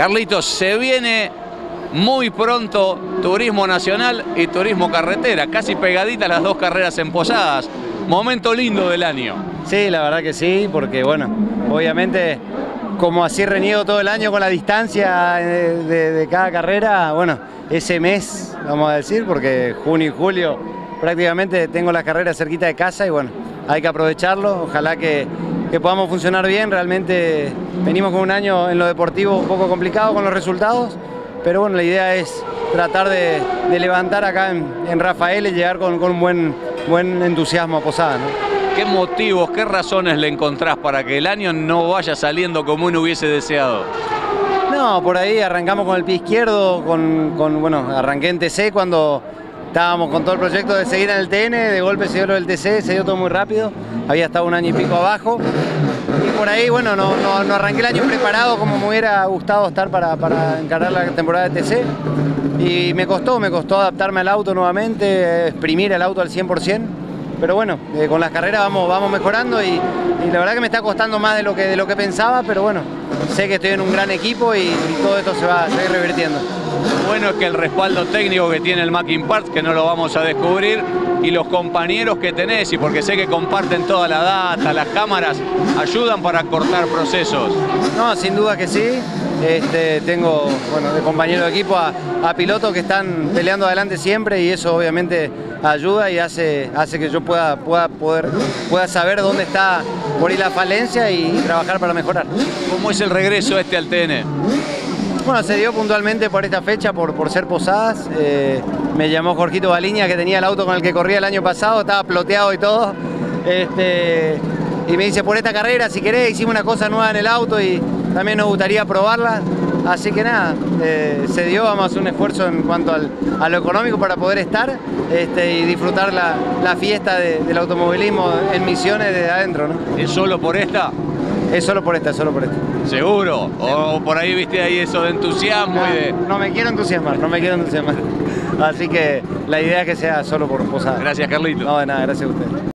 Carlitos, se viene muy pronto turismo nacional y turismo carretera, casi pegaditas las dos carreras en Posadas. Momento lindo del año. Sí, la verdad que sí, porque bueno, obviamente como así reniego todo el año con la distancia de cada carrera, bueno, ese mes, vamos a decir, porque junio y julio prácticamente tengo las carreras cerquita de casa y bueno, hay que aprovecharlo, ojalá que podamos funcionar bien. Realmente venimos con un año en lo deportivo un poco complicado con los resultados, pero bueno, la idea es tratar de levantar acá en Rafael y llegar con un buen entusiasmo a Posadas, ¿no? ¿Qué motivos, qué razones le encontrás para que el año no vaya saliendo como uno hubiese deseado? No, por ahí arrancamos con el pie izquierdo, bueno, arranqué en TC cuando estábamos con todo el proyecto de seguir en el TN, de golpe se dio lo del TC, se dio todo muy rápido, había estado un año y pico abajo, y por ahí, bueno, no arranqué el año preparado como me hubiera gustado estar para encarar la temporada de TC, y me costó adaptarme al auto nuevamente, exprimir el auto al 100%, pero bueno, con las carreras vamos mejorando y la verdad que me está costando más de lo que pensaba, pero bueno, sé que estoy en un gran equipo y todo esto se va a ir revirtiendo. Lo bueno es que el respaldo técnico que tiene el Mackin Parts, que no lo vamos a descubrir, y los compañeros que tenés, y porque sé que comparten toda la data, las cámaras, ayudan para cortar procesos. No, sin duda que sí. Tengo, bueno, de compañero de equipo a pilotos que están peleando adelante siempre y eso obviamente ayuda y hace que yo pueda saber dónde está por ahí la falencia y trabajar para mejorar. ¿Cómo es el regreso al TN? Bueno, se dio puntualmente por esta fecha, por ser Posadas. Me llamó Jorgito Baliña, que tenía el auto con el que corría el año pasado, estaba ploteado y todo. Y me dice, por esta carrera, si querés, hicimos una cosa nueva en el auto y también nos gustaría probarla. Así que nada, se dio, vamos a hacer un esfuerzo en cuanto a lo económico para poder estar y disfrutar la fiesta del automovilismo en Misiones desde adentro, ¿no? ¿Es solo por esta? Es solo por esta, solo por esta. ¿Seguro? ¿O por ahí viste ahí eso de entusiasmo y de...? No me quiero entusiasmar, Así que la idea es que sea solo por Posadas. Gracias, Carlito. No, de nada, gracias a usted.